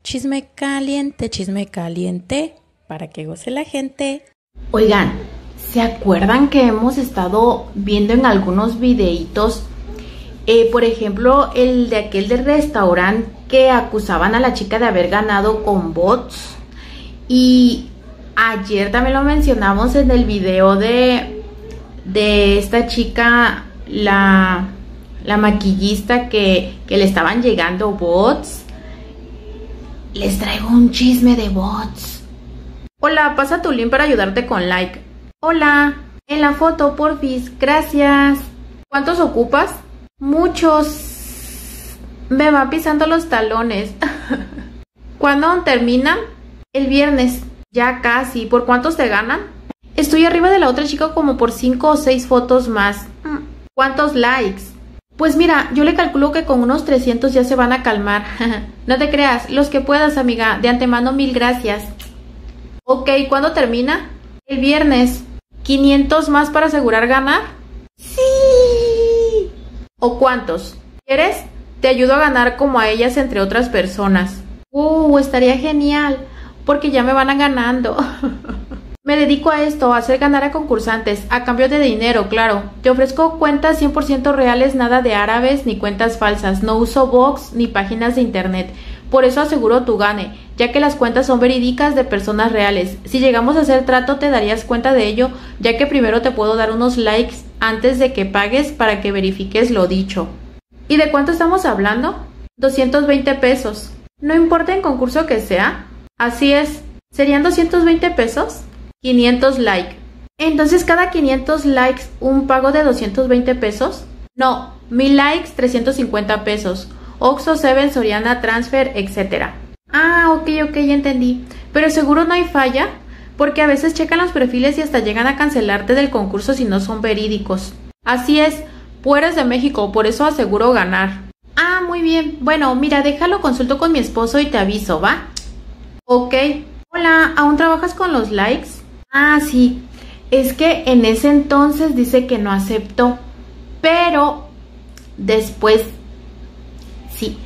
chisme caliente, para que goce la gente. Oigan, ¿se acuerdan que hemos estado viendo en algunos videitos, por ejemplo, el de aquel del restaurante que acusaban a la chica de haber ganado con bots? Y ayer también lo mencionamos en el video de esta chica, la maquillista que le estaban llegando bots. Les traigo un chisme de bots. Hola, pasa tu link para ayudarte con like. Hola, en la foto, porfis, gracias. ¿Cuántos ocupas? Muchos. Me va pisando los talones. ¿Cuándo termina? El viernes. Ya casi. ¿Por cuántos te ganan? Estoy arriba de la otra chica como por 5 o 6 fotos más. ¿Cuántos likes? Pues mira, yo le calculo que con unos 300 ya se van a calmar. No te creas, los que puedas, amiga. De antemano, 1000 gracias. Ok, ¿cuándo termina? El viernes. ¿500 más para asegurar ganar? ¡Sí! ¿O cuántos? ¿Quieres? Te ayudo a ganar como a ellas entre otras personas. Estaría genial, porque ya me van a ganando. Me dedico a esto, a hacer ganar a concursantes, a cambio de dinero, claro. Te ofrezco cuentas 100% reales, nada de árabes ni cuentas falsas. No uso bots ni páginas de internet. Por eso aseguro tu gane, ya que las cuentas son verídicas de personas reales. Si llegamos a hacer trato, te darías cuenta de ello, ya que primero te puedo dar unos likes antes de que pagues para que verifiques lo dicho. ¿Y de cuánto estamos hablando? 220 pesos. No importa en concurso que sea. Así es. ¿Serían 220 pesos? 500 likes. Entonces, cada 500 likes, ¿un pago de 220 pesos? No, 1000 likes, 350 pesos. Oxxo, Seven, Soriana, Transfer, etc. Ok, ya entendí. Pero seguro no hay falla, porque a veces checan los perfiles y hasta llegan a cancelarte del concurso si no son verídicos. Así es, tú eres de México, por eso aseguro ganar. Muy bien. Bueno, mira, déjalo, consulto con mi esposo y te aviso, ¿va? Ok. Hola, ¿aún trabajas con los likes? Sí. Es que en ese entonces dice que no aceptó, pero después sí.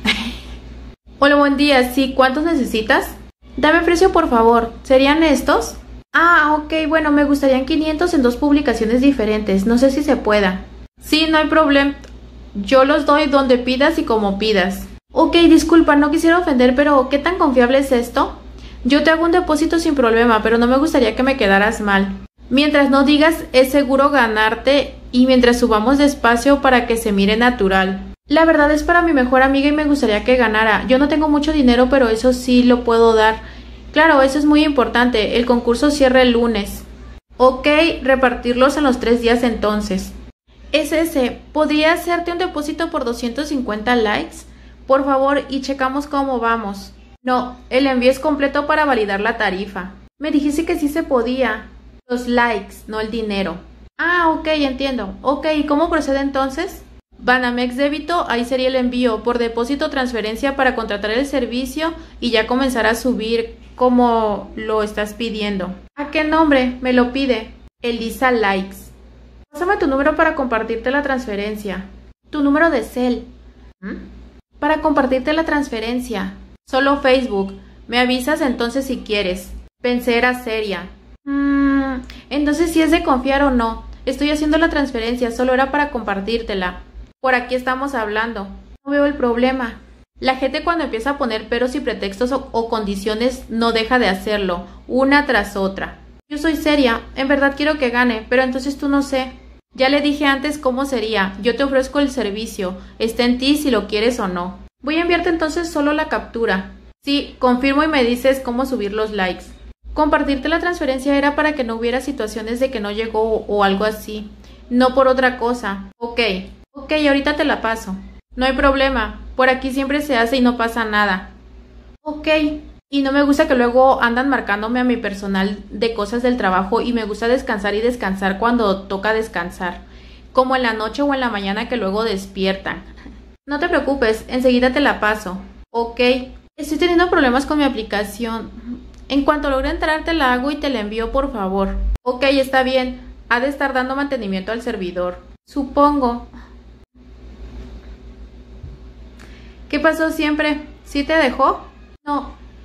Hola, buen día. Sí, ¿cuántos necesitas? Dame precio, por favor. ¿Serían estos? Ok, bueno, me gustarían 500 en 2 publicaciones diferentes. No sé si se pueda. Sí, no hay problema. Yo los doy donde pidas y como pidas. Ok, disculpa, no quisiera ofender, pero ¿qué tan confiable es esto? Yo te hago un depósito sin problema, pero no me gustaría que me quedaras mal. Mientras no digas, es seguro ganarte, y mientras subamos despacio para que se mire natural. La verdad es para mi mejor amiga y me gustaría que ganara. Yo no tengo mucho dinero, pero eso sí lo puedo dar. Claro, eso es muy importante. El concurso cierra el lunes. Ok, repartirlos en los 3 días entonces. ¿Podría hacerte un depósito por 250 likes? Por favor, y checamos cómo vamos. No, el envío es completo para validar la tarifa. Me dijiste que sí se podía. Los likes, no el dinero. Ok, entiendo. Ok, ¿cómo procede entonces? Banamex débito, ahí sería el envío. Por depósito, transferencia para contratar el servicio y ya comenzar a subir como lo estás pidiendo. ¿A qué nombre? Me lo pide. Elisa Likes. Pásame tu número para compartirte la transferencia. Tu número de cel. Para compartirte la transferencia. Solo Facebook. Me avisas entonces si quieres. Pensé era seria. Entonces si es de confiar o no. Estoy haciendo la transferencia, solo era para compartírtela. Por aquí estamos hablando. No veo el problema. La gente cuando empieza a poner peros y pretextos o condiciones no deja de hacerlo, una tras otra. Yo soy seria, en verdad quiero que gane, pero entonces tú no sé. Ya le dije antes cómo sería, yo te ofrezco el servicio, está en ti si lo quieres o no. Voy a enviarte entonces solo la captura. Sí, confirmo y me dices cómo subir los likes. Compartirte la transferencia era para que no hubiera situaciones de que no llegó o algo así, no por otra cosa. Ok, ahorita te la paso. No hay problema, por aquí siempre se hace y no pasa nada. Ok, y no me gusta que luego andan marcándome a mi personal de cosas del trabajo y me gusta descansar y descansar cuando toca descansar, como en la noche o en la mañana que luego despiertan. No te preocupes, enseguida te la paso. Ok, estoy teniendo problemas con mi aplicación. En cuanto logre entrar te la hago y te la envío, por favor. Ok, está bien, ha de estar dando mantenimiento al servidor. Supongo. ¿Qué pasó siempre? ¿Sí te dejó? No,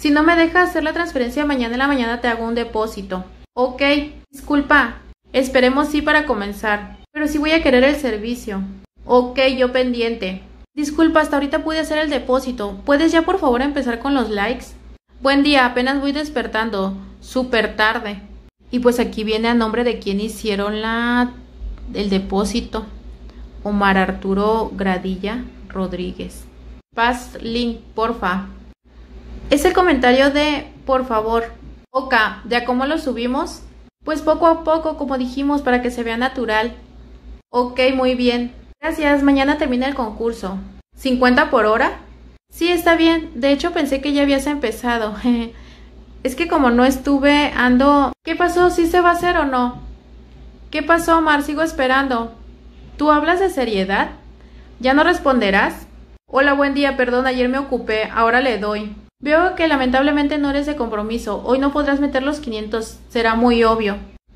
Si no me deja hacer la transferencia mañana en la mañana te hago un depósito. Ok, disculpa. Esperemos sí para comenzar. Pero sí voy a querer el servicio. Ok, yo pendiente. Disculpa, hasta ahorita pude hacer el depósito. ¿Puedes ya por favor empezar con los likes? Buen día, apenas voy despertando. Súper tarde. Y pues aquí viene a nombre de quien hicieron el depósito. Omar Arturo Gradilla Rodríguez. Paz link, porfa. Es el comentario de por favor. Ok, ¿ya cómo lo subimos? Pues poco a poco, como dijimos, para que se vea natural. Ok, muy bien. Gracias, mañana termina el concurso. ¿50 por hora? Sí, está bien. De hecho, pensé que ya habías empezado. Es que como no estuve, ando... ¿Qué pasó? ¿Sí se va a hacer o no? ¿Qué pasó, Omar? Sigo esperando. ¿Tú hablas de seriedad? ¿Ya no responderás? Hola, buen día, perdón, ayer me ocupé, ahora le doy. Veo que lamentablemente no eres de compromiso, hoy no podrás meter los 500, será muy obvio.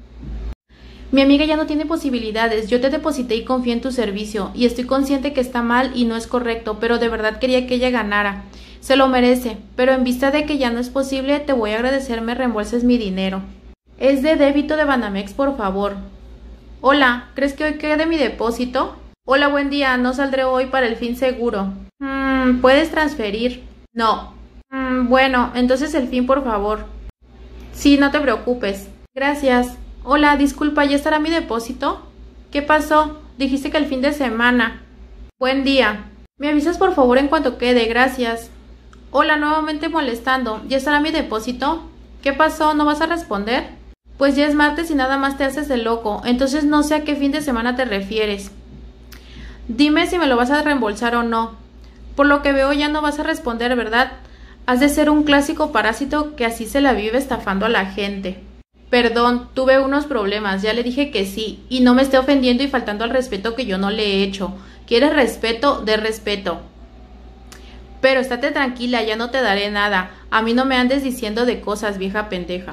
Mi amiga ya no tiene posibilidades, yo te deposité y confié en tu servicio, y estoy consciente que está mal y no es correcto, pero de verdad quería que ella ganara. Se lo merece, pero en vista de que ya no es posible, te voy a agradecer me reembolses mi dinero. Es de débito de Banamex, por favor. Hola, ¿crees que hoy quede mi depósito? Hola, buen día, no saldré hoy para el fin seguro. ¿Puedes transferir? No. Bueno, entonces el fin, por favor. Sí, no te preocupes. Gracias. Hola, disculpa, ¿ya estará mi depósito? ¿Qué pasó? Dijiste que el fin de semana. Buen día. ¿Me avisas por favor en cuanto quede? Gracias. Hola, nuevamente molestando. ¿Ya estará mi depósito? ¿Qué pasó? ¿No vas a responder? Pues ya es martes y nada más te haces el loco. Entonces no sé a qué fin de semana te refieres. Dime si me lo vas a reembolsar o no. Por lo que veo ya no vas a responder, ¿verdad? Has de ser un clásico parásito que así se la vive estafando a la gente. Perdón, tuve unos problemas, ya le dije que sí, y no me esté ofendiendo y faltando al respeto que yo no le he hecho. ¿Quieres respeto? De respeto. Pero estate tranquila, ya no te daré nada. A mí no me andes diciendo de cosas, vieja pendeja.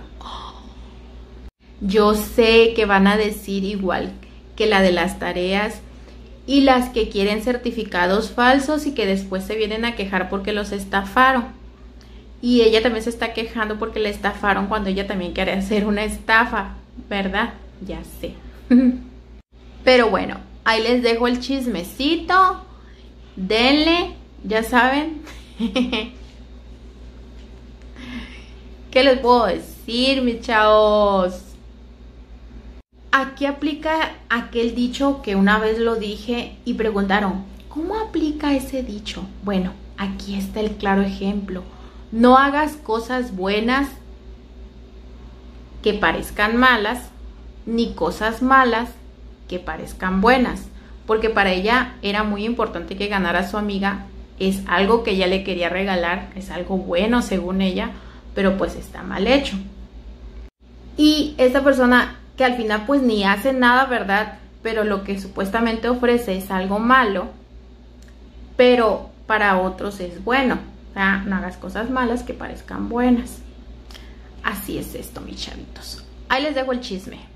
Yo sé que van a decir igual que la de las tareas y las que quieren certificados falsos y que después se vienen a quejar porque los estafaron. Y ella también se está quejando porque le estafaron cuando ella también quiere hacer una estafa, ¿verdad? Ya sé. Pero bueno, ahí les dejo el chismecito. Denle, ya saben. ¿Qué les puedo decir, mis chavos? Aquí aplica aquel dicho que una vez lo dije y preguntaron, ¿cómo aplica ese dicho? Bueno, aquí está el claro ejemplo. No hagas cosas buenas que parezcan malas, ni cosas malas que parezcan buenas, porque para ella era muy importante que ganara a su amiga, es algo que ella le quería regalar, es algo bueno según ella, pero pues está mal hecho. Y esta persona que al final pues ni hace nada, ¿verdad? Pero lo que supuestamente ofrece es algo malo, pero para otros es bueno. O sea, no hagas cosas malas que parezcan buenas. Así es esto, mis chavitos. Ahí les dejo el chisme.